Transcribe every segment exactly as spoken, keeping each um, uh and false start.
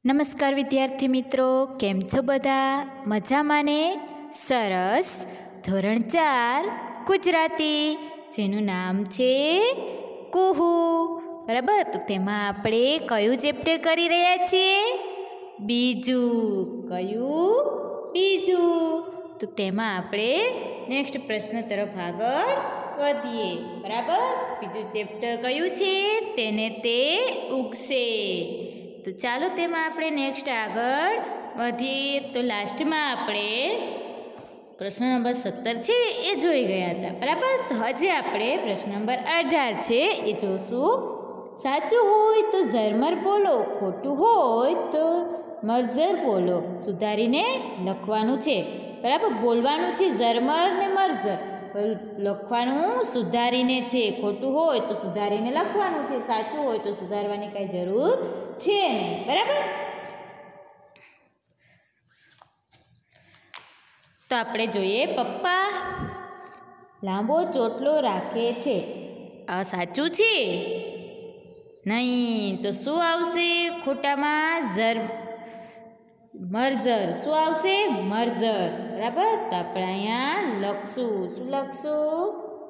નમસ્કાર વિદ્યાર્થી મિત્રો, કેમ છો બધા? મજામાં ને? સરસ. ધોરણ ચાર ગુજરાતી, જેનું નામ છે કુહુ. બરાબર, તો તેમાં આપણે કયું ચેપ્ટર કરી રહ્યા છીએ? બીજું. કયું? બીજું. તો તેમાં આપણે નેક્સ્ટ પ્રશ્ન તરફ આગળ વધીએ. બરાબર, બીજું ચેપ્ટર કયું છે? તેને તે ઉગશે. તો ચાલો તેમાં આપણે નેક્સ્ટ આગળ વધીએ. તો લાસ્ટમાં આપણે પ્રશ્ન નંબર સત્તર છે એ જોઈ ગયા હતા. બરાબર, તો હજે આપણે પ્રશ્ન નંબર અઢાર છે એ જોશું. સાચું હોય તો ઝરમર બોલો, ખોટું હોય તો મર્ઝર બોલો. સુધારીને લખવાનું છે. બરાબર, બોલવાનું છે ઝરમર ને મર્ઝર, લખવાનું સુધારીને છે. ખોટું હોય તો સુધારીને લખવાનું છે, સાચું હોય તો સુધારવાની કાંઈ જરૂર છે નહીં. બરાબર, તો આપણે જોઈએ. પપ્પા લાંબો ચોટલો રાખે છે. આ સાચું છે? નહીં. તો શું આવશે ખોટામાં? ઝર મર્ઝર. શું આવશે? મર્ઝર. બરાબર, તો આપણે અહીંયા લખશું. શું લખશું?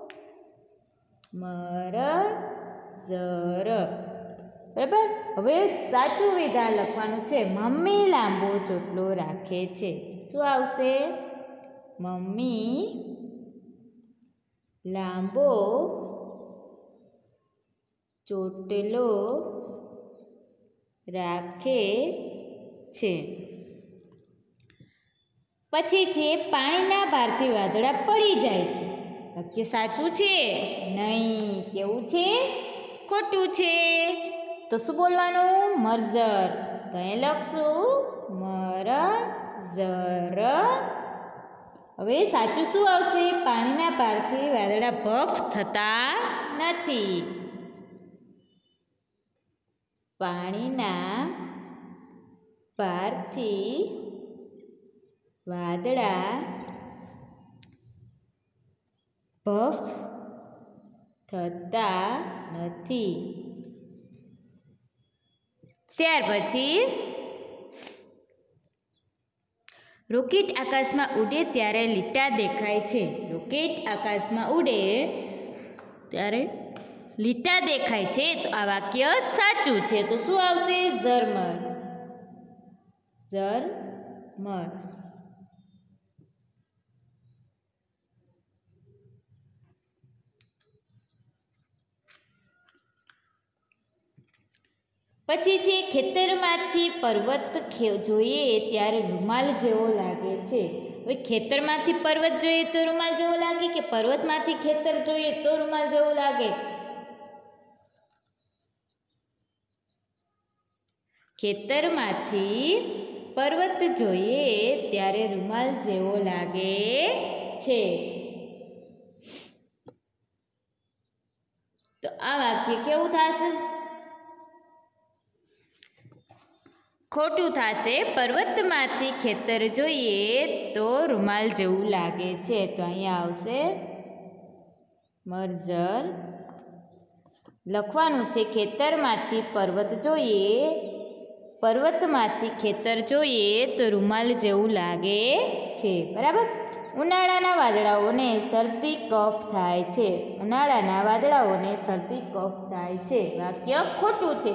મરઝર. બરાબર, હવે સાચું વિધાન લખવાનું છે. મમ્મી લાંબો ચોટલો રાખે છે. શું આવશે? મમ્મી લાંબો ચોટલો રાખે છે. પછી છે પાણીના ભારથી વાદળા પડી જાય છે. વાક્ય સાચું છે? નહીં. કેવું છે? ખોટું છે. તો શું બોલવાનું? મર્ઝર. તો અહીં લખશું મરઝર. હવે સાચું શું આવશે? પાણીના ભારથી વાદળા ભફ થતા નથી. પાણીના ભારથી વાદળા ભફ થતા નથી. ત્યાર પછી રોકેટ આકાશમાં ઉડે ત્યારે લીટા દેખાય છે. રોકેટ આકાશમાં ઉડે ત્યારે લીટા દેખાય છે. તો આ વાક્ય સાચું છે. તો શું આવશે? ઝરમર. ઝરમર. પછી છે ખેતરમાંથી પર્વત જોઈએ ત્યારે રૂમાલ જેવો લાગે છે. હવે ખેતરમાંથી પર્વત જોઈએ તો રૂમાલ જેવો લાગે, કે પર્વતમાંથી ખેતર જોઈએ તો રૂમાલ જેવો લાગે? ખેતરમાંથી પર્વત જોઈએ ત્યારે રૂમાલ જેવો લાગે છે. તો આ વાક્ય કેવું થશે? ખોટું થશે. પર્વતમાંથી ખેતર જોઈએ તો રૂમાલ જેવું લાગે છે. તો અહીંયા આવશે મર્ઝર. લખવાનું છે ખેતરમાંથી પર્વત જોઈએ, પર્વતમાંથી ખેતર જોઈએ તો રૂમાલ જેવું લાગે છે. બરાબર. ઉનાળાના વાદળાઓને શરદી કફ થાય છે. ઉનાળાના વાદળાઓને શરદી કફ થાય છે. વાક્ય ખોટું છે.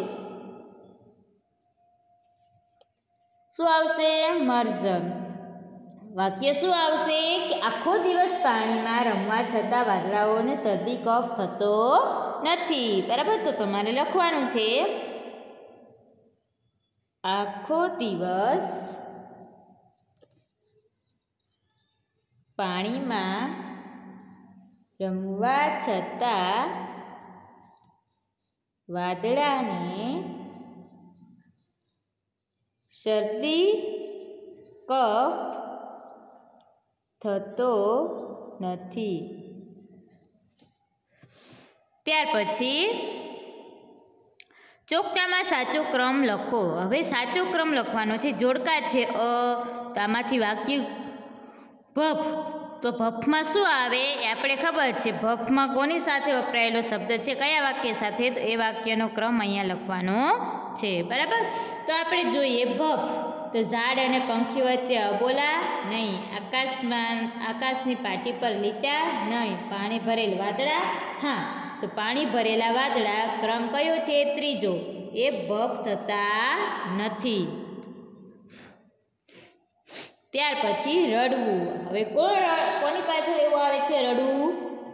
શું આવશે? મર્ઝર. વાક્ય શું આવશે? કે આખો દિવસ પાણીમાં રમવા છતાં વાદળાઓને શરદી કફ થતો નથી. બરાબર, તો તમારે લખવાનું છે આખો દિવસ પાણીમાં રમવા છતાં વાદળાને શરદી કફ થતો નથી. ત્યાર પછી ચોકટામાં સાચો ક્રમ લખો. હવે સાચો ક્રમ લખવાનો છે. જોડકા છે અ, તો આમાંથી વાક્ય ભફ, તો ભફમાં શું આવે એ આપણે ખબર છે. ભફમાં કોની સાથે વપરાયેલો શબ્દ છે, કયા વાક્ય સાથે? તો એ વાક્યનો ક્રમ અહીંયા લખવાનો છે. બરાબર. તો આપણે જોઈએ ભફ. તો ઝાડ અને પંખી વચ્ચે અબોલા નહીં. આકાશમાં આકાશની પાટી પર લીટા નહીં. પાણી ભરેલ વાદળા હા. તો પાણી ભરેલા વાદળા ક્રમ કયો છે? ત્રીજો. એ ભફ થતા નથી. ત્યાર પછી રડવું. હવે કોણ કોની પાછળ એવું આવે છે રડવું?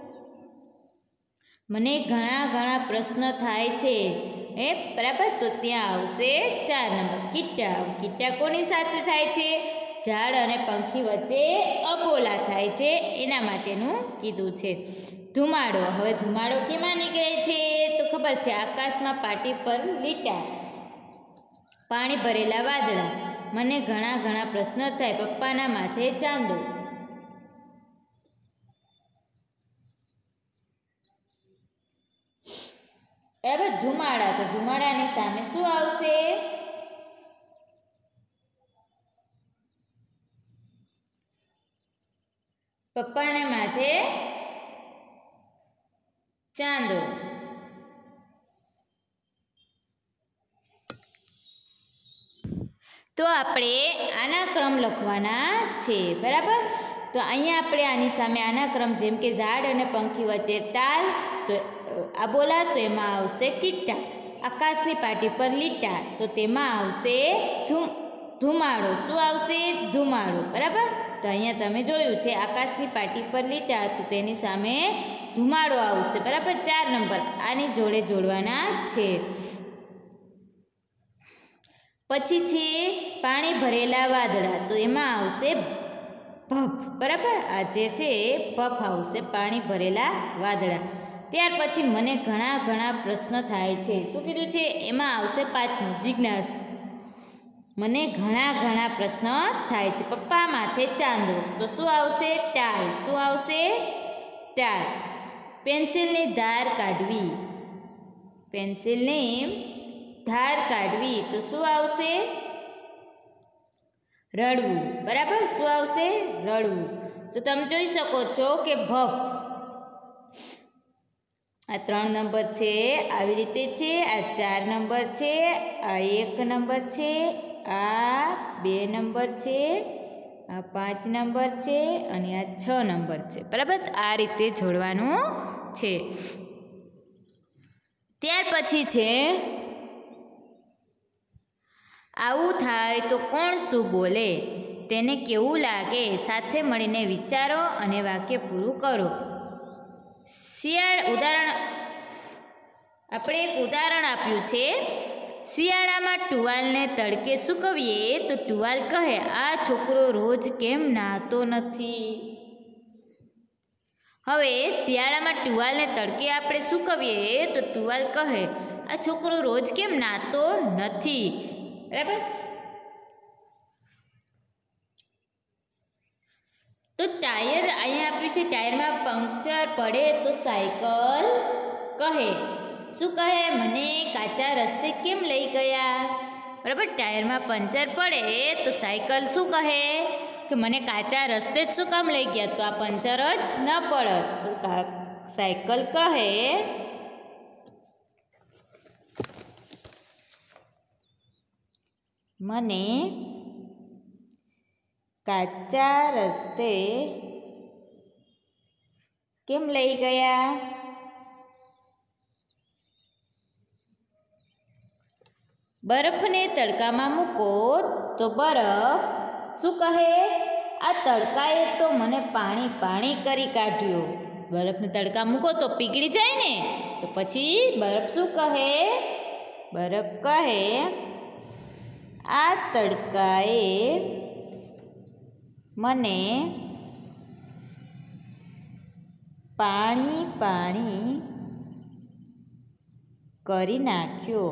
મને ઘણા ઘણા પ્રશ્ન થાય છે એ બરાબર. તો ત્યાં આવશે ચાર નંબર કીટા. કીટા કોની સાથે થાય છે? ઝાડ અને પંખી વચ્ચે અબોલા થાય છે એના માટેનું કીધું છે. ધુમાડો. હવે ધુમાડો કેમાં નીકળે છે? તો ખબર છે આકાશમાં પાટી પર લીટા, પાણી ભરેલા વાદળા, મને ઘણા ઘણા પ્રશ્ન થાય, પપ્પાના માથે ચાંદો. બરાબર. ધુમાડા. તો ધુમાડાની સામે શું આવશે? પપ્પાને માથે ચાંદો. તો આપણે આના ક્રમ લખવાના છે. બરાબર. તો અહીંયા આપણે આની સામે આના ક્રમ, જેમ કે ઝાડ અને પંખી વચ્ચે તાલ, તો અબોલા, તો એમાં આવશે કીટા. આકાશની પાટી પર લીટા, તો તેમાં આવશે ધૂમ ધુમાડો. શું આવશે? ધુમાડો. બરાબર. તો અહીંયા તમે જોયું છે આકાશની પાટી પર લીટા, તો તેની સામે ધુમાડો આવશે. બરાબર. ચાર નંબર આની જોડે જોડવાના છે. પછી છે પાણી ભરેલા વાદળા, તો એમાં આવશે ભફ. બરાબર. આ જે છે ભફ આવશે, પાણી ભરેલા વાદળા. ત્યાર પછી મને ઘણા ઘણા પ્રશ્ન થાય છે. શું કીધું છે? એમાં આવશે પાંચમું જિજ્ઞાસા. મને ઘણા ઘણા પ્રશ્ન થાય છે, પપ્પા માથે ચાંદો. તો શું આવશે? ટાલ. શું આવશે? ટાલ. પેન્સિલની ધાર કાઢવી. પેન્સિલની ધાર કાઢવી, તો શું આવશે? રડવું. બરાબર. શું આવશે? રડવું. તો તમે જોઈ શકો છો કે ભફ આ ત્રણ નંબર છે, આવી રીતે છે. આ ચાર નંબર છે, આ એક નંબર છે, આ બે નંબર છે, આ પાંચ નંબર છે અને આ છ નંબર છે. બરાબર. આ રીતે જોડવાનું છે. ત્યાર પછી છે આવું થાય તો કોણ શું બોલે, તેને કેવું લાગે, સાથે મળીને વિચારો અને વાક્ય પૂરું કરો. શિયાળ ઉદાહરણ આપણે એક ઉદાહરણ આપ્યું છે. શિયાળામાં ટુવાલને તડકે સૂકવીએ તો ટુવાલ કહે, આ છોકરો રોજ કેમ નહાતો નથી. હવે શિયાળામાં ટુવાલને તડકે આપણે સૂકવીએ તો ટુવાલ કહે, આ છોકરો રોજ કેમ નહાતો નથી. બરાબર. તો ટાયર અહીંયા આપ્યું છે, ટાયરમાં પંક્ચર પડે તો સાયકલ કહે. શું કહે? મને કાચા રસ્તે કેમ લઈ ગયા. બરાબર. ટાયરમાં પંચર પડે તો સાયકલ શું કહે કે મને કાચા રસ્તે જ શું કામ લઈ ગયા, તો આ પંચર જ ન પડત. તો સાયકલ કહે મને કાચા રસ્તે કેમ લઈ ગયા. બરફને તડકામાં મૂકો તો બરફ શું કહે, આ તડકાએ તો મને પાણી પાણી કરી કાઢ્યું. બરફને તડકા મૂકો તો પીગળી જાય ને, તો પછી બરફ શું કહે? બરફ કહે આ તડકાએ મને પાણી પાણી કરી નાખ્યો.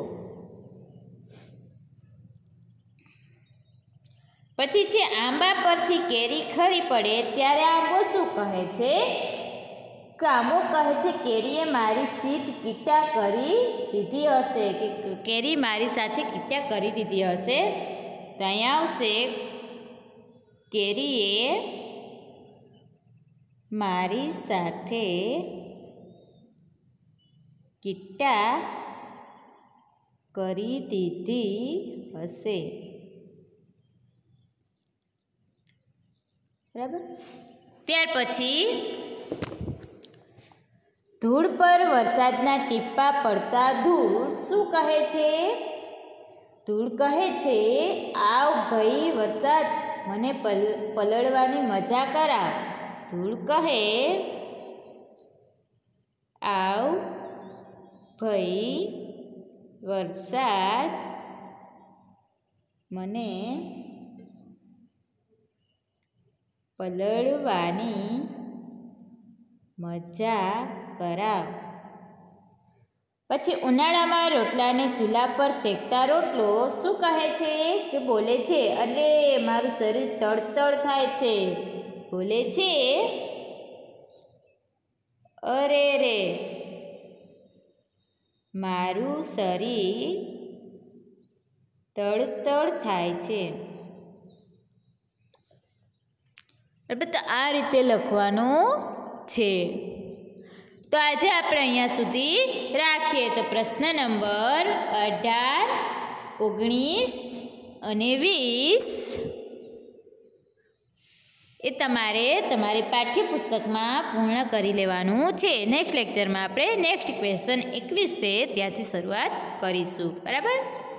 પછી છે આંબા પરથી કેરી ખરી પડે ત્યારે આંબો શું કહે છે? આંબો કહે છે કેરીએ મારી સીધ કીટા કરી દીધી હશે, કે કેરી મારી સાથે કીટા કરી દીધી હશે. તો અહીંયા આવશે કેરીએ મારી સાથે કીટા કરી દીધી હશે. બરાબર. ત્યાર પછી ધૂળ પર વરસાદના ટીપા પડતા ધૂળ શું કહે છે? ધૂળ કહે છે, આવ ભાઈ વરસાદ, મને પલ પલળવાની મજા કરાવ. ધૂળ કહે, આવ ભાઈ વરસાદ, મને પલળવાની મજા કરાવ. પછી ઉનાળામાં રોટલાને ચૂલા પર શેકતા રોટલો શું કહે છે? કે બોલે છે, અરે મારું શરીર તડતડ થાય છે. બોલે છે, અરે રે મારું શરીર તડતડ થાય છે. બરાબર. તો આ રીતે લખવાનું છે. તો આજે આપણે અહીંયા સુધી રાખીએ. તો પ્રશ્ન નંબર અઢાર, ઓગણીસ અને વીસ એ તમારે તમારી પાઠ્યપુસ્તકમાં પૂર્ણ કરી લેવાનું છે. નેક્સ્ટ લેક્ચરમાં આપણે નેક્સ્ટ ક્વેશ્ચન એકવીસ છે ત્યાંથી શરૂઆત કરીશું. બરાબર.